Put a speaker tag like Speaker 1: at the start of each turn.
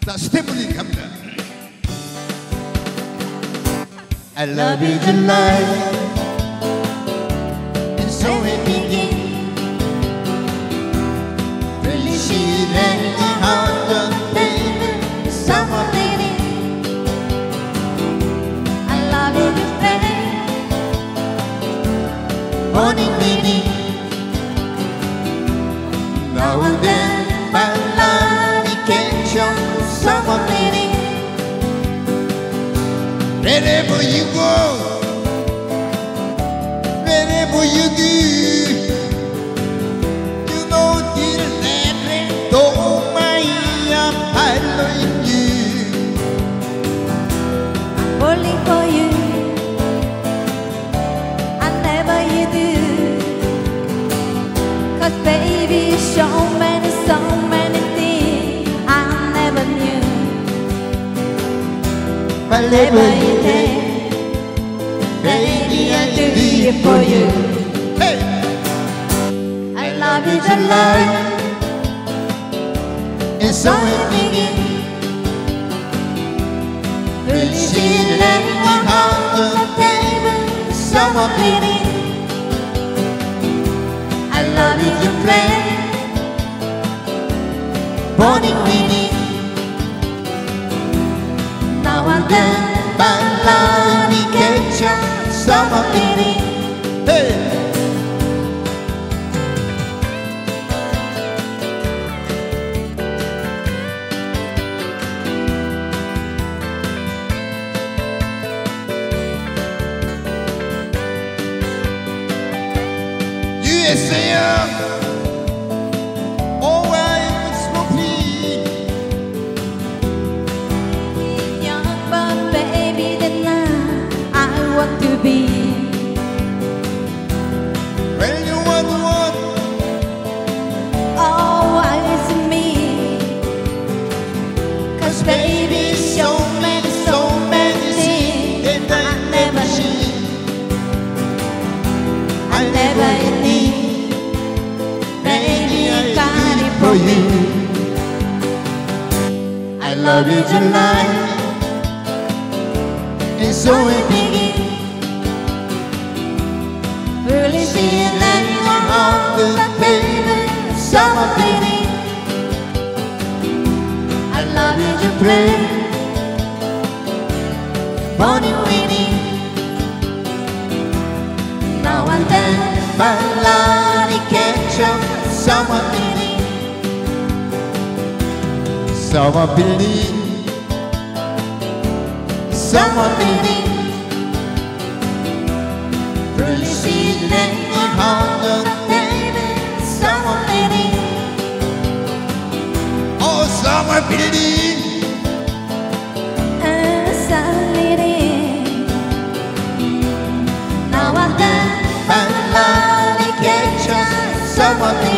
Speaker 1: 스태프님 갑니다. I love you tonight and so it begins. Really she let me hold the baby someone living.
Speaker 2: I love you tonight.
Speaker 1: Morning meeting. Now and then my love can show someone living. Wherever you go, wherever you do, you know till that though my following you.
Speaker 2: I'm falling for you. I never you do. 'Cause baby, so many things I never knew.
Speaker 1: Whatever you do,
Speaker 2: baby, I do it for you.
Speaker 1: Hey!
Speaker 2: I love you tonight.
Speaker 1: And so it begins.
Speaker 2: Really she let me hold the table, someone living. I love you to play.
Speaker 1: Morning meeting.
Speaker 2: Now and then,
Speaker 1: My love catch up someone living. Hey! USA, oh I was smoking.
Speaker 2: young but baby, then I want to be.
Speaker 1: When you want to walk,
Speaker 2: Always me. 'Cause baby, so many things
Speaker 1: and
Speaker 2: I never
Speaker 1: see.
Speaker 2: I never need. Baby, I got it for you.
Speaker 1: I love you tonight, and so it begins.
Speaker 2: Really feel like you
Speaker 1: On the table, someone living.
Speaker 2: I love you to play.
Speaker 1: Morning meeting.
Speaker 2: Now and then,
Speaker 1: My love catch up someone living. Someone believe. Someone believe.
Speaker 2: really feel like you
Speaker 1: On the
Speaker 2: baby, someone living.
Speaker 1: oh, someone believe.
Speaker 2: Now and then,
Speaker 1: My love catch up someone believe.